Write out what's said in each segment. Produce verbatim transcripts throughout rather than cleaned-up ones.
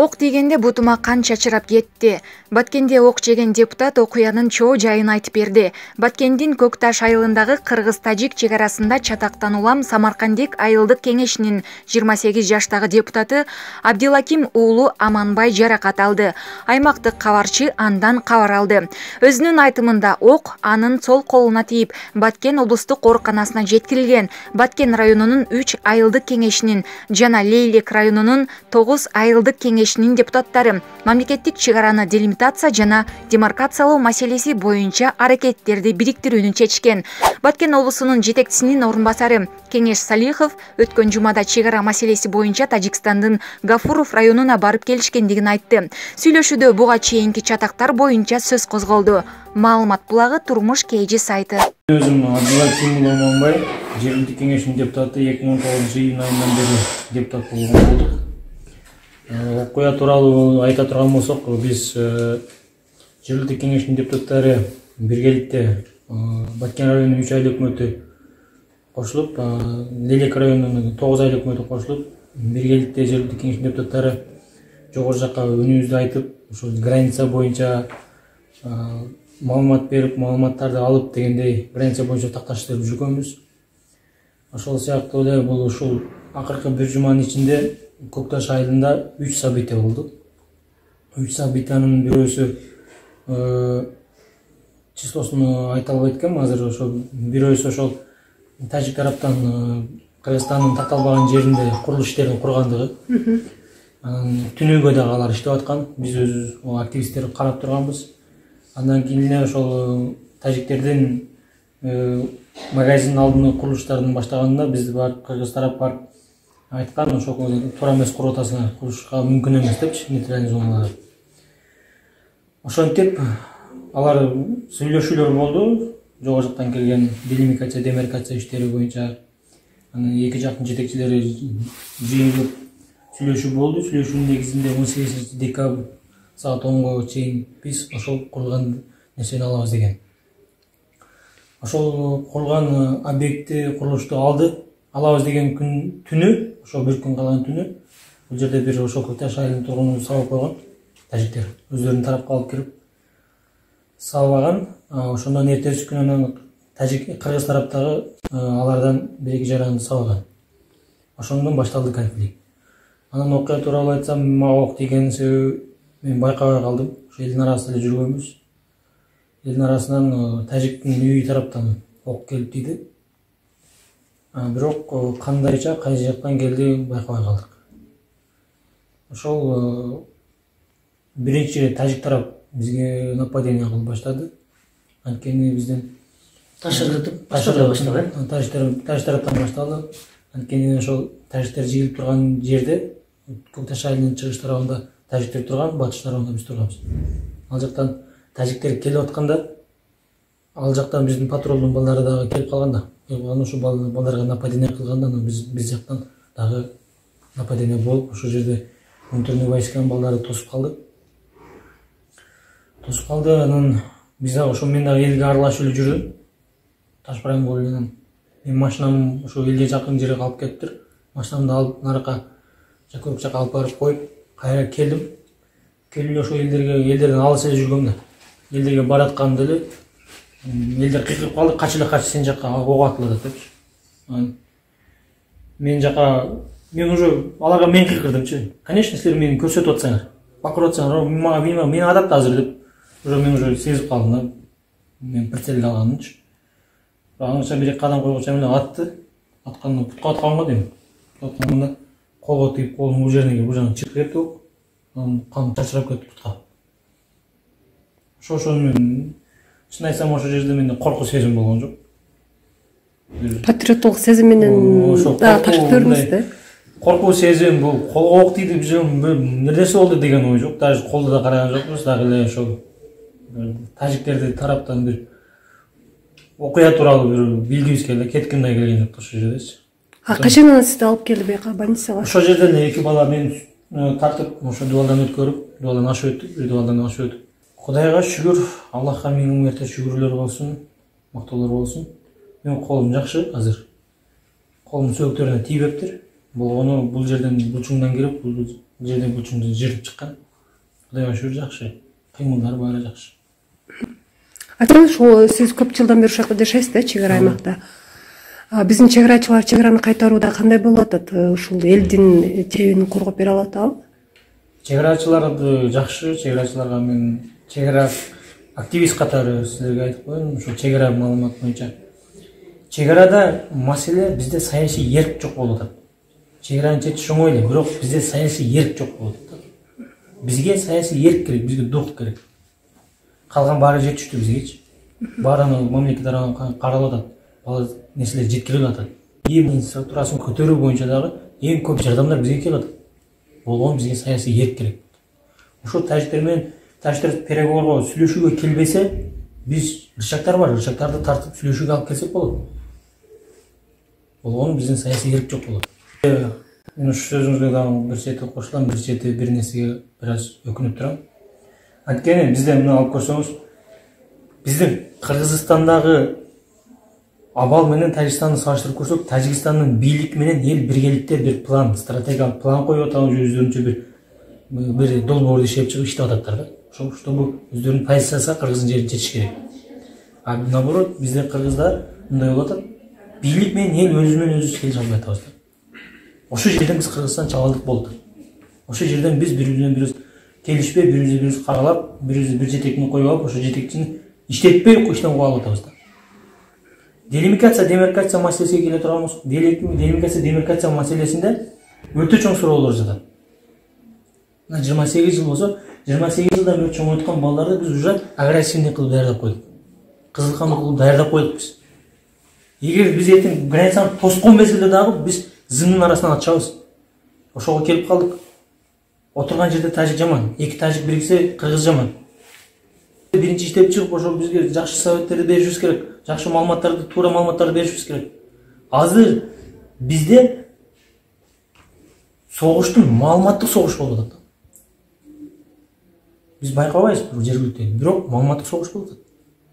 Ок дегенде бутума кан чачырап кетти. Баткенде ок жеген депутат окуянын чоо жайын айтып берди. Баткендин Көкташ айылындагы кыргыз-тажик чек арасында чатактан улам Самаркандик айылдык кеңешинин жыйырма сегиз жаштагы депутаты Абдилаким уулу Аманбай жаракат алды. Аймактык кабарчы андан кабар алды. Өзүнүн айтымында ок анын сол колуна тийип, Баткен облустук ооруканасына жеткирилген. Баткен районунун үч айылдык кеңешинин жана Лейлек районунун тогуз айылдык кеңешинин депутаттары мамлекеттик чек араны делимитация жана демаркациялоо маселеси боюнча аракеттерди бириктирүүнү чечкен. Баткен облусунун жетекчисинин орун басары Кеңеш Салихов өткөн жумада чек ара маселеси боюнча Тажикстандын Гафуров районуна барып келишкендигин айтты. Сүйлөшүүдө буга чейинки чатактар боюнча сөз козголду. Маалымат булагы Турмуш Кейжи сайты. Өзүм Абдилаким Аманбай, жергиликтик кеңештин депутаты, эки миң он тогузунчу июнь айынан бери депутат болгон болдук. Окуя тууралуу айта турган болсок, биз жергиликтик кеңештин депутаттары биргеликте Баткен районунун үч айыл өкмөтү кошулуп, Лейлек районунун тогуз айыл өкмөтү кошулуп, биргеликте жергиликтик кеңештин депутаттары жогору жакка үнүбүздү айтып, ошол граница боюнча маалымат берип, маалыматтарды алып дегендей граница боюнча такташтырып жүргөнбүз. Ошол сыяктуу эле бул ушул акыркы бир жуманын ичинде Көкташ айылында үч события болду. Үч событиянын бирөөсү числосун айта албайт экенмин азыр. Ошол бирөөсү ошол тажик тараптан Кыргызстандын такталбаган жеринде курулуш иштерин кургандыгы. Анан түнөгө дагы алар иштеп аткан. Биз өзүбүз активисттер карап турганбыз. Андан кийин эле ошол тажиктердин магазин алдыны курулуштарын баштаганында биз барып кыргыз тарап барып айткан, ошол туура эмес куруп атасыңар, курушка мүмкүн эмес депчи, нейтральный зоналар. Ошентип алар сүйлөшүүлөр болду, жогору жактан келген делимитация, демаркация иштери боюнча. Анан эки жактын жетекчилери жыйылып сүйлөшүү болду. Сүйлөшүүнүн негизинде он сегизинчи декабрь саат онго чейин биз ошол курулган нерсени алабыз деген. Ошол курулган объектти, курулушту алды. Алабыз деген күн түнү, ошол бир күн калган түнү, бул жерде бир ошол Көкташ айылынын тургуну сабап койгон. Тажиктер өздөрүнүн тарапка алып кирип сабаган. Ошондон эртеси күнүнөн тажик кыргыз тараптагы алардан бир эки жаранды сабаган. Ошондон башталды конфликт. Анан окуя тууралуу айтсам, мага ок тийгенин себеби мен байкабай калдым. Ошо элдин арасында эле жүргөнбүз. Элдин арасынан тажиктин үйү тараптан ок келип тийди. Бирок кандайча кайсы жактан келди байкабай калдык. Ошол биринчи тажик тарап бизге нападение кылып баштады. Анткени бизден ташыртып баштады. Тажик тараптан башталды. Анткени ошол тажиктер жыйылып турган жерде Көкташ айылынын чыгыш тарабында тажиктер турган, батыш тарабында биз турганбыз. Ал жактан тажиктер келип атканда, ал жактан биздин патрулдун балдары дагы келип калганда, анан ошо балдарга нападение кылганда, биз биз жактан дагы нападение болуп, ошол жерде внутренний войсканын балдары тосуп калды. Тосуп калды, анан биз дагы ошо мен дагы элге аралашып эле жүрдүм. Ташбаран болуп эле. Мен машинам ошо элге жакын жерге калып кетиптир. Машинамды алып наракка жакырып жакка алып барып коюп, кайра келдим. Келип ошо элдерге, элдерден алыс эле жүргөм да. Элдерге баратканда эле элдер кыйкырып калды, кач эле кач, сен жакка ок атылат депчи. Мен жакка, мен уже аларга мен кыйкырдымчы. Конечно, силер мени көрсөтүп атсаңар, бакырып атсаңар, мага мен адап азыр деп. Уже мен уже сезип калдым да. Мен прицелге алганымчы. Аңча бир кадам койгуча эле атты. Атканда путка аткан го дейм. Атканда колго тийип, колдун бул жерине бул жагына чыгып кетти ок. Анан кан чачырап кетти путка. Ошо мен чын айтсам ошол жерде менде коркуу сезим болгон жок. Патриоттук сезим менен ташып көрдүңүз да? Коркуу сезим, бул колго ок тийди, нерсе болду деген ой жок. Даже колду да караган жокпуз, дагы эле ошол тажиктерди тараптан бир окуя тууралуу бир билгибиз келди, кеткиндей келген жок ошол жердечи. А качан сизди алып келди бияка больницага? Ошол жерден эки бала мен тартып, ошо дубалдан өткөрүп, дубалдан ашып өттүк, бир дубалдан ашып өтүп. Кудайга шүгүр, Аллахка миң мәртебе шүгүрлөр болсун, мактоолор болсун. Мен колум жакшы азыр. Колум сөөктөрүнө тийбептир. болгону бул жерден булчуңдан кирип, бул жерден күчүндү жыртып чыккан. Кудайга шүгүр жакшы. Кыймылдары баары жакшы. Айтыңыз, ушул сиз көп жылдан бери ушакта жашайсыз да, чек ара аймакта. Биздин чек арачылар чек араны кайтарууда кандай болуп атат? Ушул элдин тебин коргоп бере алат абы? Чек арачыларды жакшы, чек арачыларга мен чек ара активист катары силерге айтып коеюн, ушул чек ара маалымат боюнча. Чек арада маселе бизде саясий эрк жок болуп атат. Чек араны чечиш оңой эле, бирок бизде саясий эрк жок болуп атат. Бизге саясий эрк керек, бизге дух керек. Калган баары жетиштүү бизгечи. Баарын мамлекет тарабынан каралып атат. Ал нерселер жеткирилип атат. Эң инфраструктурасын көтөрүү боюнча дагы эң көп жардамдар бизге келип атат. Болгон бизге саясий эрк керек. Ошол тажиктер менен тажиктер переговорго сүйлөшүүгө келбесе, биз рычагдар бар, рычагдарды тартып сүйлөшүүгө алып келсек болот. Болгон биздин саясий эрк жок болот. Мен ушул сөзүңүзгө дагы бир чети кошулам, бир чети бир нерсеге бир аз өкүнүп турам. Анткени бизде мына алып көрсөңүз, биздин Кыргызстандагы абал менен Тажикстанды салыштырып көрсөк, Тажикстандын бийлик менен эл биргеликте бир план, стратегиялык план коюп атабыз, өздөрүнчө бир бир долбоорду ишеп чыгып иштеп ататтар да. Ошол чтобы өздөрүнүн позициясы Кыргыздын жерин чечиш керек. А наоборот, бизде Кыргызда мындай болуп атат. Бийлик менен эл өзү менен өзүбүз келише албай атабыз да. Ошол жерден биз Кыргызстан чабалдык болду. Ошол жерден биз бири менен бирибиз келишпей, бири бирибиз каралап, бири бир жетекчини коюп алып, ошол жетекчини иштетпей иштен куып алып атабыз да. Делимитация, демаркация маселесине келе турган болсок, делимитация, демаркация маселесинде өтө чоң суроолор жатат. Мына жыйырма сегиз жыл болсо, жыйырма сегиз жылдан бери чоңойткон балдарды биз уже агрессивный кылып даярдап койдук. Кызылкамды кылып даярдап койдук биз. Эгер биз эртең границаны тоскон мезгилде дагы биз зымдын арасынан атышабыз. Ошого келип калдык. Отурган жерде тажик жаман, эки тажик бириксе кыргыз жаман. Биринчи иштеп чыгып, ошол бизге жакшы советтерди беришибиз керек, жакшы маалыматтарды, туура маалыматтарды беришибиз керек. Азыр бизде согуштун маалыматтык согуш болуп атат. Биз байкабайбыз бул жергиликтүү, бирок маалыматтык согуш болуп атат.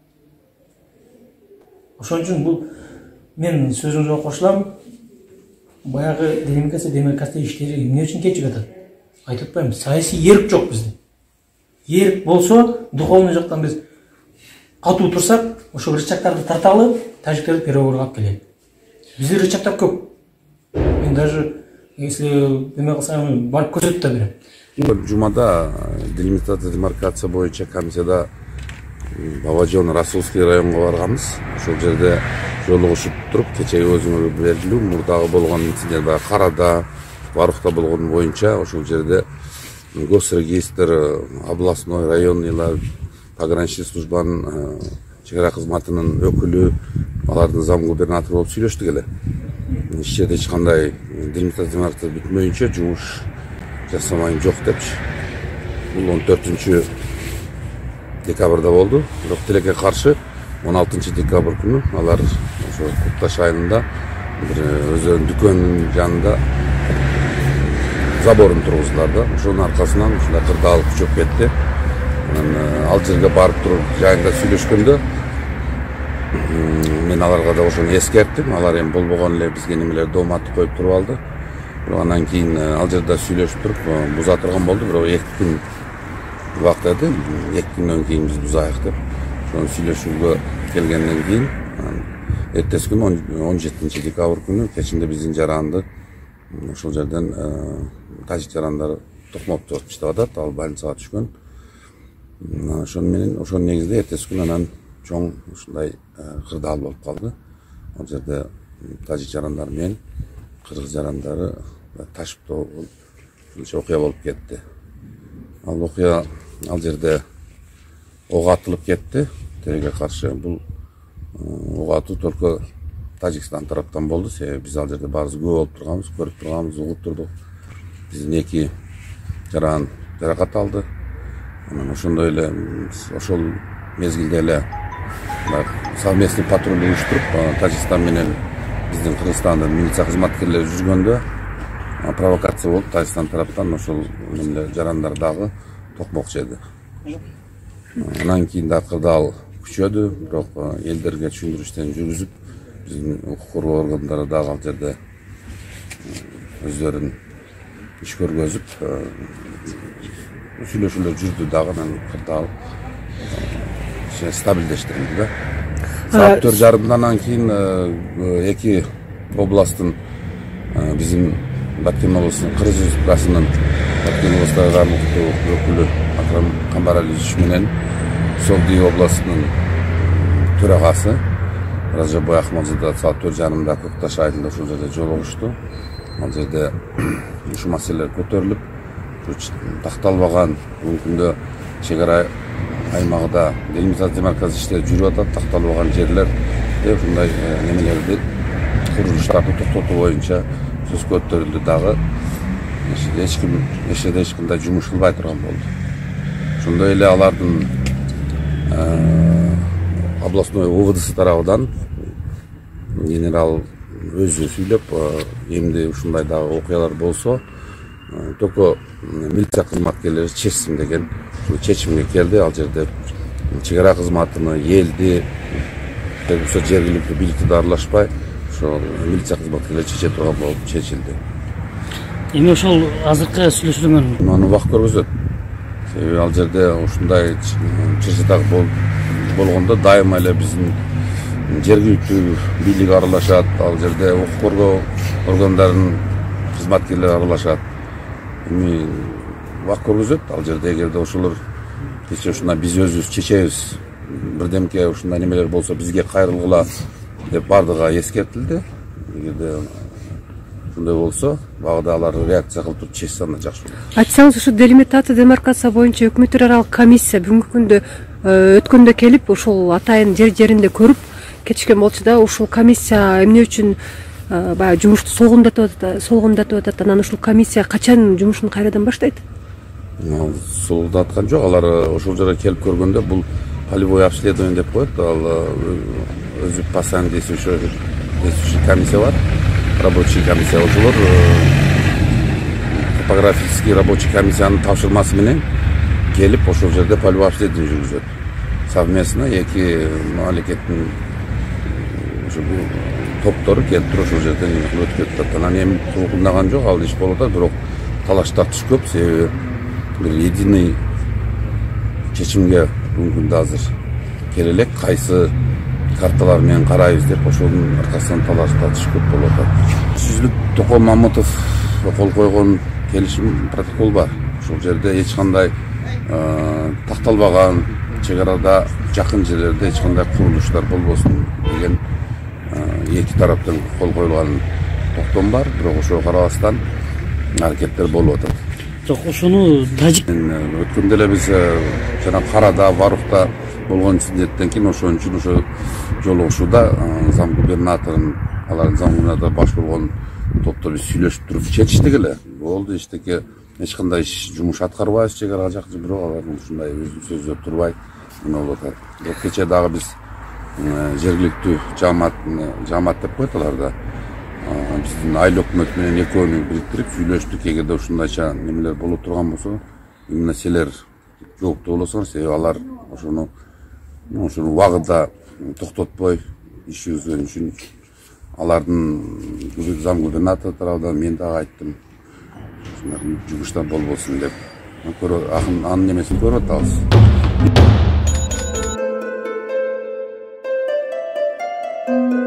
Ошон үчүн бул мен сөзүңүзгө кошулам. Баягы делимитация, демаркация иштери эмне үчүн кечип атат? Айтып атпаймынбы, саясий эрк жок бизде. Эрк болсо, духовный жактан биз катуу турсак, ошо рычагдарды тарталы, тажиктерди переговорго алып келели. Бизде рычагдар көп. Мен даже если эме кылсам, барып көрсөтүп да берем. Жумада делимитация, демаркация боюнча комиссияда Бабажон Расулский районго барганбыз. Ошол жерде жолугушуп туруп, кечеги өзүңөр берилүү, мурдагы болгон инциденттер Карада, Барукта болгон боюнча ошол жерде госрегистр, областной, районныйлар, пограничный службанын чек ара кызматынын өкүлү, алардын зам губернатору болуп сүйлөштүк эле. Иш жерде эч кандай делимитация, демаркация бүтмөйүнчө жумуш жасамайын жок депчи. Бул он төртүнчү декабрда болду. Бирок тилекке каршы он алтынчы декабрь күнү алар ошо Кутташ айылында бир өздөрүнүн дүкөнүнүн жанында заборун тургуздулар да. Ошонун аркасынан ушундай кырдаалык күчөп кетти. Ал жерге барып туруп жайында сүйлөшкөндө мен аларга да ошону эскерттим. Алар эми болбогон эле бизге немелерди дооматты коюп туруп алды. Бирок андан кийин ал жерде сүйлөшүп туруп буза турган болду. Бирок эки күн убакыт эди. эки күндөн кийин биз бузайык деп ошону сүйлөшүүгө келгенден кийин эртеси күнү он жетинчи декабрь күнү кечинде биздин жаранды ошол жерден тажик жарандары токмоп иштеп атат, ал больницага түшкөн. Ошон менен ошонун негизинде эртеси күнү анан чоң ушундай кырдаал болуп калды. Ал жерде тажик жарандары менен кыргыз жарандары ташып болгон ушунча окуя болуп кетти. Ал окуя ал жерде ок атылып кетти. Тилекке каршы бул ок атуу только Тажикстан тараптан болду. Себеби биз ал жерде баарыбыз күбө болуп турганбыз, көрүп турганбыз, угуп турдук. Биздин эки жаран жаракат алды. Анан ошондой эле ошол мезгилде эле совместный патруль уюштуруп Тажикстан менен биздин Кыргызстандын милиция кызматкерлери жүргөндө провокация болуп Тажикстан тараптан ошол жарандар дагы токмок жеди. Анан кийин да кырдаал күчөдү, бирок элдерге түшүндүрүү иштерин жүргүзүп, биздин укук коргоо органдары дагы ал жерде өздөрүнүн иш көргөзүп сүйлөшүүлөр жүрдү дагы анан кырдаал стабилдештирилди да. Саат төрт жарымдан кийин эки областтын биздин Баткен облусунун Кыргыз Республикасынын Баткен облустугу аймактык өкүлү Акрам Камбаралиевич менен Согдий областынын төрагасы Ражабай Ахмадзада саат төрт жарымда Көкташ айылында ушул жерде жолугушту. Ал жерде ушул маселелер көтөрүлүп, такталбаган бүгүнкү күндө чек ара аймагында делимитация демаркация иштери жүрүп атат. Такталбаган жерлерде ушундай немелерди курулуштарды токтотуу боюнча сөз көтөрүлдү дагы. Эч ким эч жерде эч кандай жумуш кылбай турган болду. Ошондой эле алардын областной ОВДсы тарабынан генерал өзү сүйлөп, эмди ушундай дагы окуялар болсо, только милиция кызматкерлери чечсин деген чечимге келди. Ал жерде чек ара кызматыны, элди, болсо жергиликтүү бийликти да аралашпай, ошол милиция кызматкерлери чече турган болуп чечилди. Эми ошол азыркы сүйлөшүүлөрдөн муну убак көргөзөт. Себеби ал жерде ушундай чырчытак болгондо дайыма эле биздин жергиликтүү бийлик аралашат, ал жерде укук коргоо органдарынын кызматкерлери аралашат. Эми убак көргөзөт. Ал жерде эгерде ошолор кече ушундай биз өзүбүз чечебиз, бирдемке ушундай немелер болсо бизге кайрылгыла деп бардыгы эскертилди. Эгерде ушундай болсо, багыда алар реакция кылып туруп чечсе анда жакшы болот. Айтсаңыз, ушу делимитация демаркация боюнча өкмөттөр аралык комиссия бүгүнкү күндө өткөндө келип, ушул атайын жер жеринде көрүп кетишкен болчу да, ушул комиссия эмне үчүн баягы жумушту солгундатып атат, солгундатып атат, анан ушул комиссия качан жумушун кайрадан баштайт? Солгундаткан жок, алар ошол жерге келип көргөндө бул полевой обследование деп коет. Ал өзү постоянно действующий комиссия бар, рабочий комиссия. Ошолор топографический рабочий комиссиянын тапшырмасы менен келип ошол жерде полевой обследование жүргүзөт. Совместно эки мамлекеттин топтору келип туруп ошол жерден өтүп кетет. Анан эми кулдаган жок, ал иш болуп атат, бирок талаш тартыш көп. Себеби бир единый чечимге бүгүнкү күндө азыр келе элек, кайсы карталар менен карайбыз деп ошонун аркасынан талаш тартыш көп болуп атат. Сүзүлүп Током Мамытов кол койгон келишим протокол бар. Ошол жерде эч кандай такталбаган, чек арада жакын жерлерде эч кандай курулуштар болбосун деген эки тараптан кол коюлган токтом бар. Бирок ошого карабастан аракеттер болуп атат. Жок, ошону тажик өткөндө эле биз жана Карада, Варукта болгон инциденттен кийин ошон үчүн ошо жолугушууда зам губернаторун, алардын зам губернатору баш болгон топтор биз сүйлөшүп туруп чечиштик эле. Болду, эчтеке эч кандай жумуш аткарбайбыз чек ара жакчы, бирок алардын ушундай өзүнүн сөзү турбай эме болуп атат. Бирок кечээ дагы биз жергиликтүү жамаат жамаат деп коет аларда, биздин айыл өкмөт менен экөөнү бириктирип сүйлөштүк. Эгерде ушундайча немелер болуп турган болсо, именно силер жооптуу болосуңар. Себеби алар ошону ошону убагында токтотпой иш жүргүзгөн үчүн алардын зам губернатор тарабынан мен дагы айттым, жумуштар болбосун деп. Анын немесин көрүп атабыз.